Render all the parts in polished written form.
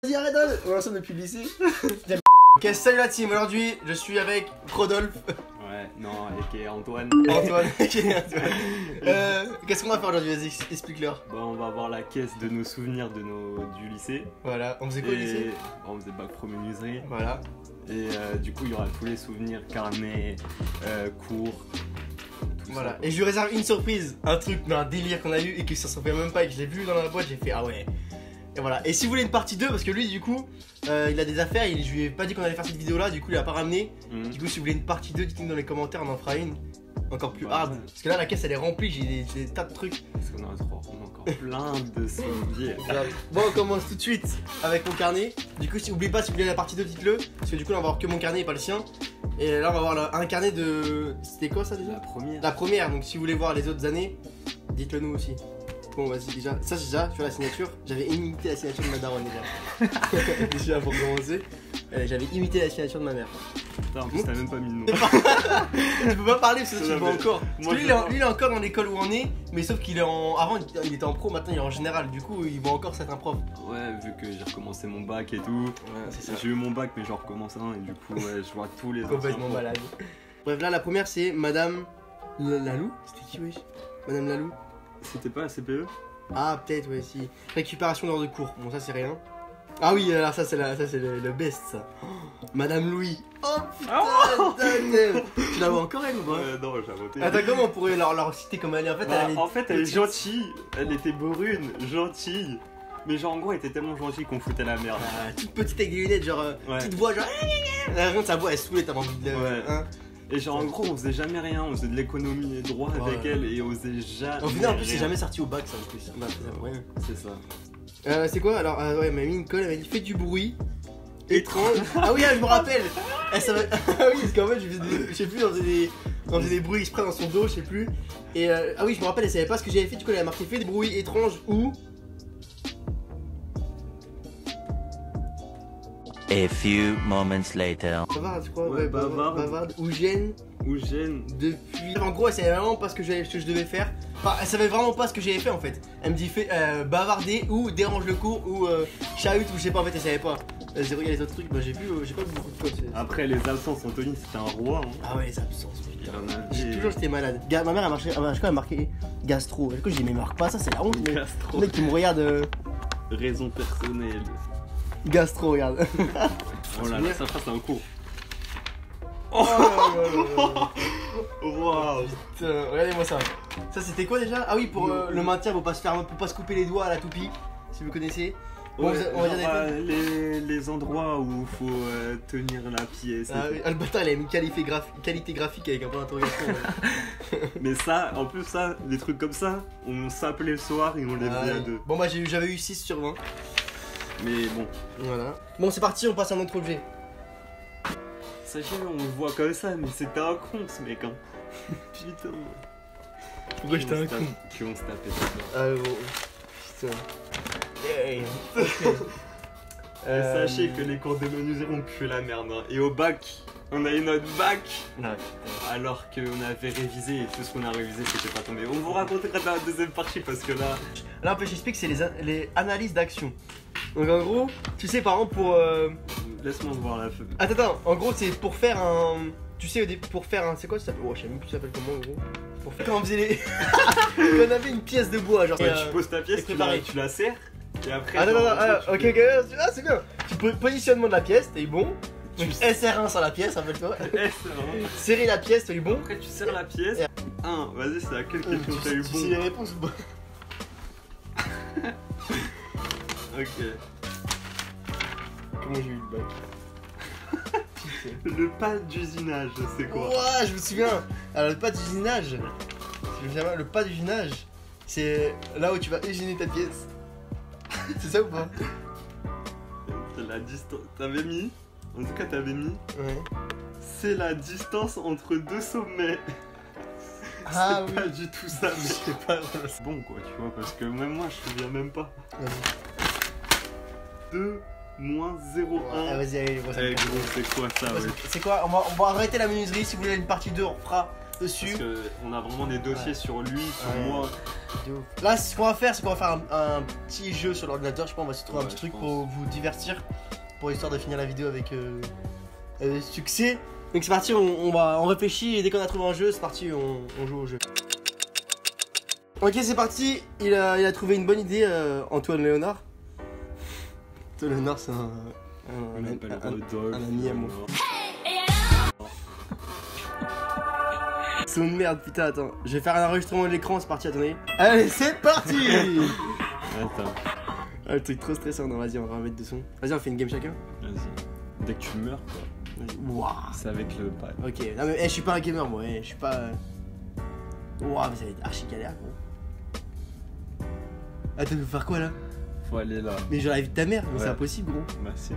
Vas-y, arrête, on est ensemble depuis le lycée. Ok, salut la team, aujourd'hui je suis avec Rodolphe. Ouais, non, et Antoine. Antoine. Qu'est-ce qu'on va faire aujourd'hui? Vas-y, explique-leur. Bah, on va voir la caisse de nos souvenirs du lycée. Voilà, on faisait quoi au lycée? Bah, on faisait bac pro menuiserie. Voilà. Et du coup, il y aura tous les souvenirs, carnet, cours. Voilà, Ça. et je lui réserve une surprise, un truc, mais un délire qu'on a eu et qu'il s'en souvient même pas et que je l'ai vu dans la boîte, j'ai fait ah ouais. Et voilà, et si vous voulez une partie 2, parce que lui du coup, il a des affaires, je lui ai pas dit qu'on allait faire cette vidéo là, du coup il a pas ramené. Du coup si vous voulez une partie 2, dites-nous dans les commentaires, on en fera une encore plus hard. Parce que là la caisse elle est remplie, j'ai des tas de trucs. Parce qu'on a encore plein de souvenirs. Bon, on commence tout de suite avec mon carnet. Du coup, si n'oubliez pas, si vous voulez la partie 2, dites-le. Parce que du coup, là, on va voir que mon carnet et pas le sien. Et là, on va voir un carnet de. C'était quoi ça déjà? La première. La première, donc si vous voulez voir les autres années, dites-le nous aussi. Bon, vas-y, déjà. Ça, déjà, tu vois la signature. J'avais imité la signature de ma daronne déjà. Déjà, pour commencer. J'avais imité la signature de ma mère. Putain, en plus, t'as même pas mis le nom. Tu peux pas parler parce que tu le vois encore. Parce Moi, que lui, il est encore dans l'école où on est, mais sauf qu'il est en. Avant, il était en pro, maintenant il est en général. Du coup, il va encore être un prof. Ouais, vu que j'ai recommencé mon bac et tout. Ouais, c'est ça. J'ai eu mon bac, mais j'en recommence un. Et du coup, ouais, je vois tous les autres. Complètement malade. Bref, là, la première, c'est Madame Lalou. C'était qui, wesh? Madame Lalou. C'était pas la CPE? Ah, peut-être, ouais, si. Récupération d'heures de cours. Bon, ça, c'est rien. Ah oui, alors ça, c'est le best, ça. Oh, Madame Louis. Oh putain, tu la vois encore, elle ou pas? Non, j'ai voté. Attends, comment on pourrait leur citer comme elle est? En fait, elle est gentille. Elle était brune, gentille. Mais genre, en gros, elle était tellement gentille qu'on foutait la merde. Toute petite avec des lunettes, genre. Petite voix, genre. Sa voix, elle saoulait, t'as envie de. Ouais. Hein. Et genre, en gros, on faisait jamais rien. On faisait de l'économie et droit avec elle et on faisait jamais. Au final, en plus, rien. c'est jamais sorti au bac, ça, en plus. Bah, ouais. C'est ça. C'est quoi alors? Ouais, elle m'a mis une colle, elle m'a dit fais du bruit étrange. Ah oui, je me rappelle. Ah oui, parce qu'en fait, je sais plus, on faisait des bruits exprès dans son dos, je sais plus. Et ah oui, je me rappelle, elle savait pas ce que j'avais fait, du coup elle a marqué fais des bruits étranges ou. A few moments later. Bavarde, je crois. Ouais, bavarde. Ou gêne. Ou gêne. Depuis. En gros, elle savait vraiment pas ce que je devais faire. Enfin, elle savait vraiment pas ce que j'avais fait en fait. Elle me dit fais bavarder ou dérange le cours ou chahute ou je sais pas en fait, elle savait pas. Zéro, il y a les autres trucs, bah j'ai pas beaucoup de codes. Après, les absences, Anthony, c'était un roi. Hein. Ah ouais, les absences. Il en a J'ai toujours été malade. Ma mère a marqué gastro. Du coup, j'ai dit, mais marque pas ça, c'est la honte. Mais Gastro. le mec qui me regarde. Raison personnelle. Gastro, regarde. Oh là là, ça passe un cours. Oh Waouh. putain, regardez-moi ça. Ça, c'était quoi déjà? Ah oui, pour le maintien, faut pas se couper les doigts à la toupie. Si vous connaissez. Bon, Ouais, on va dire les endroits où faut tenir la pièce. Ah oui, le bâtard, il a mis qualité graphique avec un point d'interrogation. Mais ça, en plus, ça, des trucs comme ça, on s'appelait le soir et on les faisait à deux. Bon, bah, j'avais eu 6 sur 20. Mais bon. Voilà. Bon, c'est parti, on passe à un autre objet. Sachez, on le voit comme ça, mais c'était un con ce mec. Hein. Putain. Pourquoi j'étais un con? Qu'on se tapait dedans. Ah gros. Putain. Hey. Et sachez que les cours de menuiserie ont pué la merde. Hein. Et au bac, on a eu notre bac. Non, alors qu'on avait révisé et tout ce qu'on a révisé c'était pas tombé. On vous racontera dans la deuxième partie parce que là. Là, en fait, j'explique, c'est les analyses d'action. Donc en gros, tu sais, par exemple, pour. Laisse-moi voir la feuille. Attends, en gros, c'est pour faire un. Tu sais, pour faire un. C'est quoi ça s'appelle? Oh, je sais même plus ça s'appelle comment en gros. Pour faire. Quand on faisait les. Quand on avait une pièce de bois, genre. Ouais, tu poses ta pièce, tu la serres et après. Ok, ah, c'est bien. Tu peux positionnement de la pièce, t'es bon. Donc SR1 sur la pièce, rappelle-toi. Serrer la pièce, t'as eu bon. Après, tu serres la pièce. 1, vas-y, c'est à quelle question t'as eu bon? Tu sais les réponses ou pas? Ok. Comment j'ai eu le bac? Le pas d'usinage, c'est quoi? Ouah, je me souviens. Alors, le pas d'usinage, le pas d'usinage, c'est là où tu vas usiner ta pièce. C'est ça ou pas? C'est la distance. T'avais mis? En tout cas, t'avais mis. Ouais. C'est la distance entre deux sommets. Ah c'est oui. pas du tout ça, mais C'est pas. c'est bon quoi, tu vois, parce que même moi je me souviens même pas. Vas-y. 2 moins 0, 1. Ah, vas-y, allez, Eh gros, c'est quoi ça, ouais? C'est quoi? On va arrêter la menuiserie. Si vous voulez une partie 2, on fera dessus. Parce qu'on a vraiment des dossiers sur lui, sur moi. de ouf. Là, ce qu'on va faire, c'est qu'on va faire un petit jeu sur l'ordinateur. Je sais pas, on va se trouver un petit truc pour vous divertir. Pour histoire de finir la vidéo avec succès. Donc c'est parti, on réfléchit et dès qu'on a trouvé un jeu, c'est parti, on joue au jeu. Ok, c'est parti. Il a trouvé une bonne idée, Antoine Léonard. Antoine Léonard, c'est un ami à moi. Son de merde, putain, attends. Je vais faire un enregistrement de l'écran, c'est parti, attendez. Allez, c'est parti. Attends. Ah, le truc trop stressant, non, vas-y, on va mettre de son. Vas-y, on fait une game chacun. Vas-y. Dès que tu meurs, quoi. Vas-y. Waouh. C'est avec le pad. Ok, non mais je suis pas un gamer, moi, je suis pas. Waouh, mais ça va être archi galère, gros. Attends, mais faut faire quoi là? Faut aller là. Mais genre la vie de ta mère, mais Ouais. c'est impossible, gros. Merci.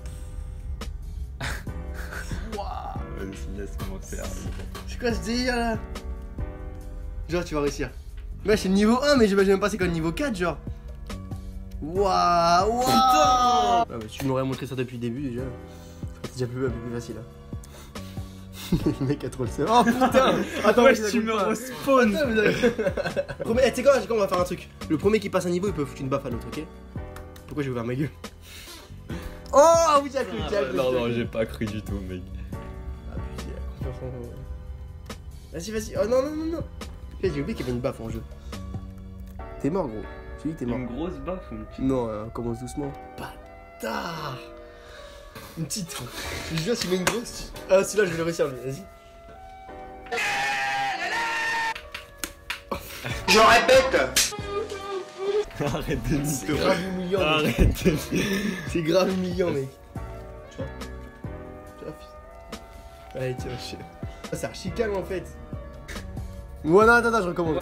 Waouh. Vas-y, laisse-moi faire. C'est quoi ce délire là? Genre, tu vas réussir. Ouais, c'est le niveau 1, mais j'imagine même pas c'est quoi le niveau 4, genre. Waouh, putain. Ah, bah, tu m'aurais montré ça depuis le début déjà. C'est déjà un peu plus facile là. Le mec a trop le seum. Oh putain. Attends, Ouais, tu me respawn. Tu sais quoi, on va faire un truc. Le premier qui passe un niveau, il peut foutre une baffe à l'autre, ok? Pourquoi j'ai ouvert ma gueule? Oh oui, j'ai cru, Non, non, j'ai pas cru du tout, mec. Abusé, la confiance en... Vas-y, vas-y. Oh non, non, non, non. J'ai oublié qu'il y avait une baffe en jeu. T'es mort, gros. J'ai dit t'es mort. Une grosse baffe ou une petite? Non, on commence doucement. Bâtard. Une petite. Je jure, s'il met une grosse. Ah, celui-là, je vais le réussir, lui. Vas-y. Je répète. Arrête de C'est mytho. grave humiliant, mec. Arrête de C'est grave humiliant, mec. Tu vois? Tu vois, fils. Allez, tiens, chien. Ah, c'est archi calme en fait. Ouais, non, attends, je recommence.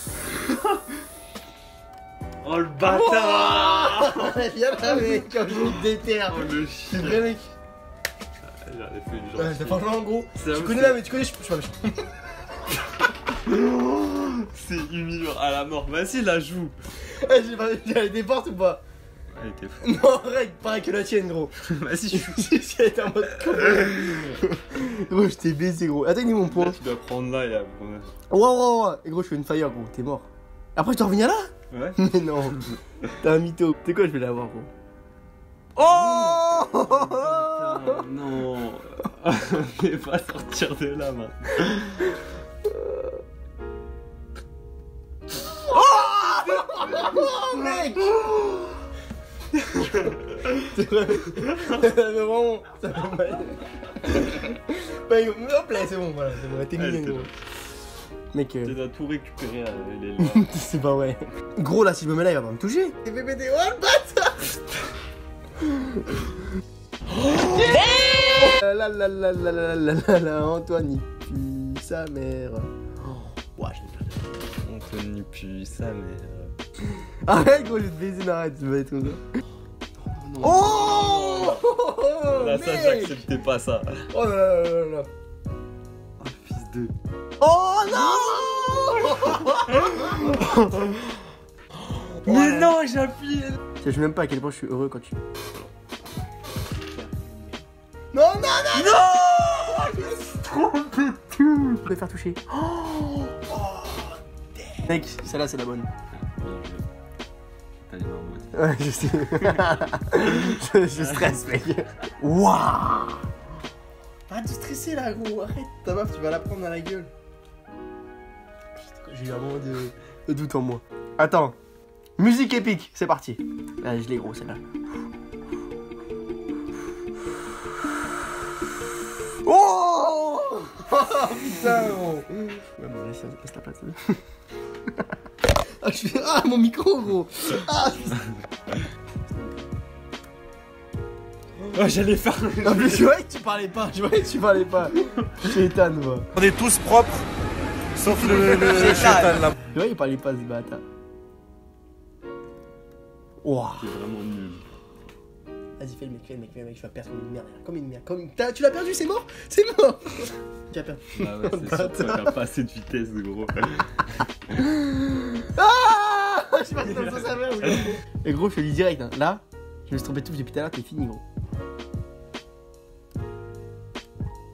Oh le bâtard. Viens là, mec, quand je me déterre. Oh le C'est chien. vrai, mec. J'avais fait une Ouais, gentille. franchement, en gros, C'est tu un connais peu- là, mais tu connais, je suis pas méchant. C'est humiliant à la mort. Vas-y, la joue. J'avais des portes ou pas? Elle était fou. Non, arrête, pareil que la tienne, gros. Vas-y, je suis. Si elle était en mode gros, je t'ai baisé, gros. Attends, il est mon point. Tu dois prendre là et après. Wow. Et gros, je fais une fire, gros, t'es mort. Après, je te reviens là? Ouais. Mais non, t'es un mytho. Tu sais quoi, je vais l'avoir, gros. Oh Putain, non. On ne pas sortir de là maintenant. Oh, mec. C'est vrai. Mais vraiment, ça fait mal. Bah, hop là, c'est bon, voilà, c'est bon, t'es Allez, mignon, c'est gros. Mec, Tu dois tout récupérer, les là. c'est pas vrai. Gros, là, si je me mets là, il va pas me toucher. Il fait péter, oh le bâtard. La, Antoine, il pue sa mère. Oh, ouais, Anthony pue sa mère. arrête, gros, je vais te baiser, arrête, tu vas être comme ça. Non. Oh, Là, ça, mec. j'acceptais pas ça. Oh là là là là. Oh, fils de. Oh non. Mais non, j'ai appuyé. Je sais même pas à quel point je suis heureux quand tu... Non, non, non, non. Trop de tout. Je vais faire toucher. Oh, mec, celle-là, c'est la bonne. T'as les mains en mode. Ouais, je sais. je stresse, mec. Waouh. Arrête de stresser là, gros. Arrête. Ta meuf, tu vas la prendre à la gueule. Putain, j'ai eu un moment de doute en moi. Attends. Musique épique, c'est parti. Là, je l'ai, gros, celle-là. Oh, putain, gros. Ouais, mais laisse la place. Ah, je fais... Ah, mon micro, gros. Ah, Oh, j'allais faire. en plus, je voyais que tu parlais pas. Je voyais que tu parlais pas. Chétan, moi. On est tous propres, sauf le chétan là. Je voyais qu'il parlait pas, ce bâtard. Ouah. C'est vraiment nul. Vas-y, fais le mec, je vais perdre comme une merde, Tu l'as perdu, c'est mort. C'est mort. Tu as perdu. Ah ouais, c'est sûr, toi, t'as pas assez de vitesse, gros. Ah, je sais pas si ça savait ou non. Et gros, je te le dis direct, hein. Là, je me suis trompé de tout depuis tout à l'heure, t'es fini, gros.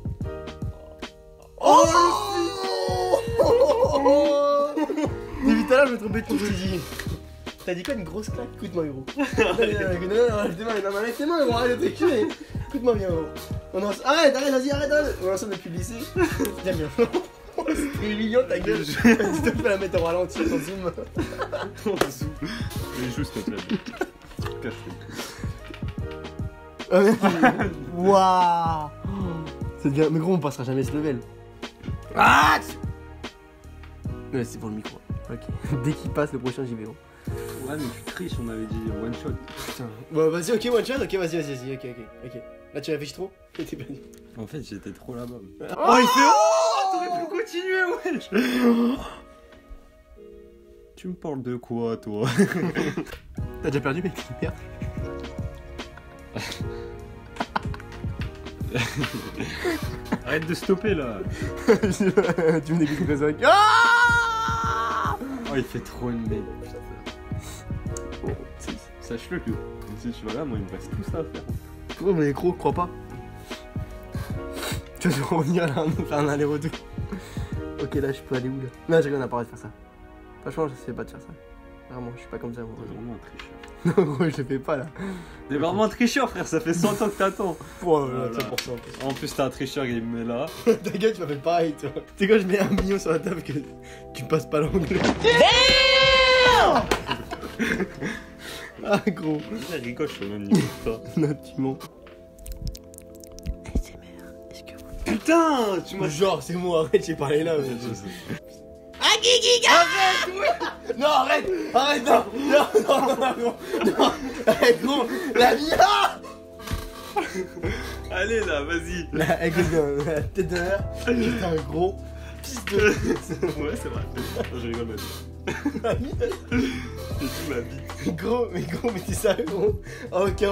Oh, depuis tout à l'heure, je me trompais tout, j'ai dit. T'as dit quoi, une grosse claque? Écoute-moi, gros. Non, lève tes mains, gros, arrête de tricher. Écoute-moi bien, gros. Arrête, vas-y, arrête. On est ensemble depuis le lycée. Viens bien. C'est mignon ta gueule. Tu te fais la mettre en ralenti, en zoom. On zoom. Les joues, s'il te plaît. Waouh. C'est bien. Mais gros, on passera jamais ce level. Ah. Ouais, c'est pour le micro. Ok. Dès qu'il passe, le prochain, j'y vais. Gros. Ouais, mais tu triches, on avait dit one shot. Putain. Bon, vas-y, ok, one shot. Ok, vas-y. Ok. Là, tu réfléchis trop? T'es perdu. En fait, j'étais trop là-bas. Oh, il fait. T'aurais pu continuer, wesh. Tu me parles de quoi, toi? T'as déjà perdu, mec? Merde. Arrête de stopper là. Tu me dégoûtes comme ça. Ah. Oh, il fait trop une merde. Sache-le que si tu vas là, moi il me reste tout ça à faire. Gros, mais gros, crois pas. Tu vas revenir là, nous faire un aller-retour. Ok, là, je peux aller où là? Non, j'ai rien à parler de faire ça. Franchement, je sais pas de faire ça. Vraiment, je suis pas comme ça, moi. T'es vraiment un tricheur. Non, gros, je le fais pas là. T'es vraiment un tricheur, frère, ça fait 100 ans que t'attends. Oh là, là, 100%. En plus, t'es un tricheur, il me met là. Ta gueule, tu m'as fait pareil, toi. Tu sais quoi, je mets 1 million sur la table que tu passes pas l'anglais. Ah, gros. Il rigole, je suis au même niveau que toi. Non, tu mens. ASMR, est-ce que vous. Putain, tu m'as. Genre, c'est moi, arrête, j'ai parlé là. Je sais. Ah, Guigui, arrête, ouais. Non, arrête, non, gros. Non, arrête, gros. La vie, ah. Allez là, vas-y. Là, écoute bien, la tête de l'air, j'étais un gros fils de. Ouais, c'est vrai. Non, je rigole, ma vie. C'est tout ma vie. Gros, mais t'es sérieux, gros? Ah, ok.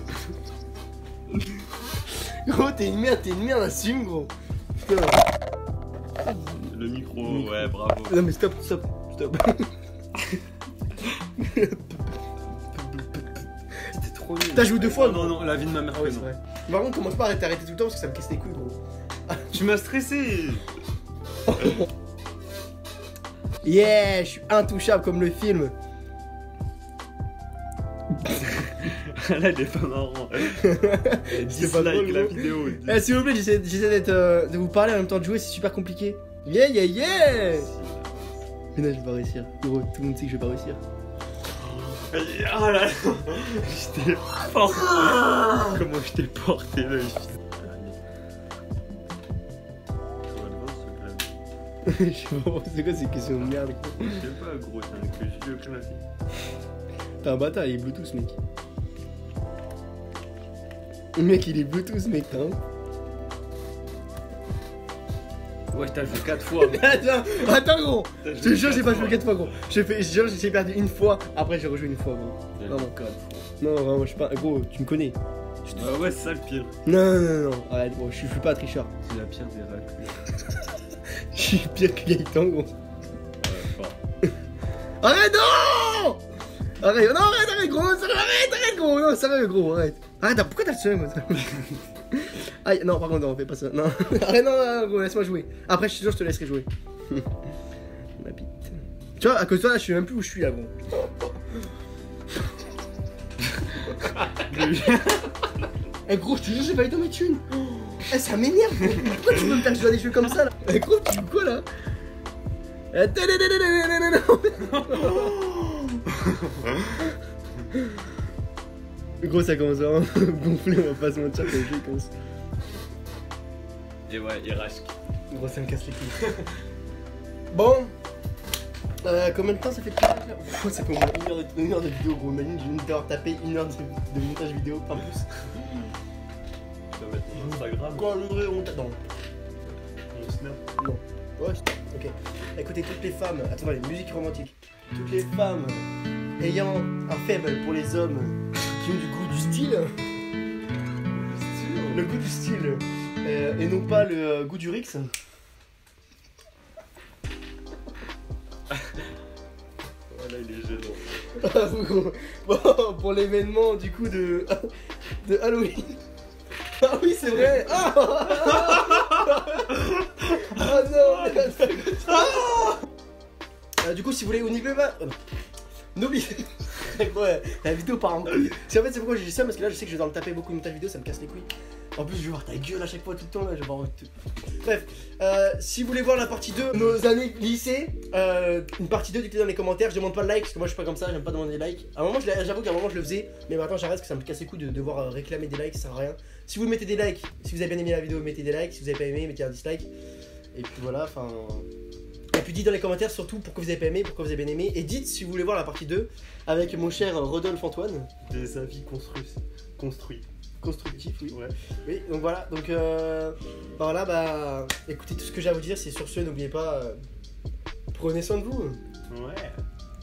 Gros, t'es une merde, assume, gros. Putain. Le micro, ouais, bravo. Non, mais stop. C'était trop nul. T'as joué 2 fois, Non, non, la vie de ma mère. Ah ouais, que c'est non. vrai. Par contre, commence pas à t'arrêter tout le temps parce que ça me casse les couilles, gros. Tu m'as stressé. Yeah, je suis intouchable comme le film. Là, il est pas marrant. C'est pas drôle, Dislike la gros. vidéo. Eh, s'il vous plaît, j'essaie de vous parler en même temps de jouer, c'est super compliqué. Yeah. Mais non, je vais pas réussir. Gros, tout le monde sait que je vais pas réussir. Ah là, je t'ai porté. Comment je t'ai porté là? Je sais pas, c'est quoi ces questions de merde, gros? Je sais pas, gros, t'es un que vieux clavier. T'es un bâtard, il est Bluetooth, mec. Le mec, il est Bluetooth, mec, t'as un. Ouais, t'as joué 4 fois. Attends, gros. Je te jure, j'ai pas joué 4 fois, gros. Je jure, j'ai perdu une fois. Après, j'ai rejoué une fois, gros. Vraiment. Non, vraiment, je suis pas. Gros, tu me connais. Ah ouais, c'est ça le pire. Non. Arrête, gros, je suis pas un tricheur. C'est la pire des raclures. Je suis pire que Gaëtan, gros. Fort. Arrête, non. Arrête, gros. Arrête, gros. Non, sérieux, gros, arrête. Arrête, pourquoi t'as le seum? Aïe, non, par contre, non, fais pas ça. Non, arrête, non, gros, laisse-moi jouer. Après, je te jure, je te laisserai jouer. Ma bite. Tu vois, à cause de toi, là, je sais même plus où je suis, là, gros. Eh, gros, je te jure, j'ai pas eu dans mes thunes. Eh, ça m'énerve, gros. Pourquoi tu peux me faire jouer à des jeux comme ça, là? Eh, gros, tu joues quoi, là? Gros, ça commence à gonfler, on va pas se mentir, quand le jeu commence. Et ouais, il rage. Gros, ça me casse les couilles. Bon. Combien de temps ça fait depuis là? Ça fait au moins une heure de vidéo, gros. Imagine, je viens d'avoir tapé 1 heure de montage vidéo, pas plus. Tu vas mettre ton Instagram. Quoi, le vrai, on t'attend. Ton Snap. Non. Ouais, ok. Écoutez, toutes les femmes, attendez, musique romantique. Toutes les femmes ayant un faible pour les hommes qui ont du goût du style. Le goût du style. Et non pas le goût du Rix. Voilà, il est gênant. Bon, pour l'événement du coup de Halloween. Ah oui, c'est vrai. Ah oh non. Du coup, si vous voulez, n'oubliez pas. N'oubliez. Ouais, la vidéo part en couille. C'est en fait, c'est pourquoi j'ai dit ça, parce que là, je sais que je vais devoir me taper beaucoup de montage vidéo, ça me casse les couilles. En plus, je vais voir ta gueule à chaque fois, tout le temps là. Je vais voir. Bref, si vous voulez voir la partie 2, nos années lycée, une partie 2, dites-le dans les commentaires. Je demande pas de like, parce que moi je suis pas comme ça, j'aime pas demander des likes. À un moment, j'avoue qu'à un moment je le faisais, mais maintenant j'arrête parce que ça me casse les couilles de devoir réclamer des likes, ça sert à rien. Si vous mettez des likes, si vous avez bien aimé la vidéo, mettez des likes. Si vous avez pas aimé, mettez un dislike. Et puis voilà, enfin. Et puis dites dans les commentaires surtout pourquoi vous avez pas aimé, pourquoi vous avez bien aimé. Et dites si vous voulez voir la partie 2 avec mon cher Rodolphe Antoine. Des avis construits. Constructif, oui. Ouais. Oui, donc voilà, donc voilà, bah écoutez, tout ce que j'ai à vous dire, c'est sur ce, n'oubliez pas, prenez soin de vous. Ouais.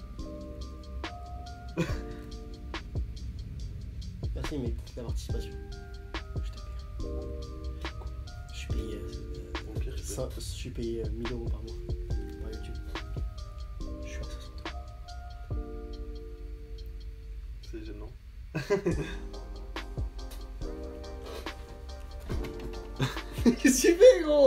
Merci, mais la participation, je te paie. Je suis payé, Au pire, je suis payé 1000 € par mois par YouTube. Je suis à 60 c'est gênant. Qu'est-ce que tu fais, gros?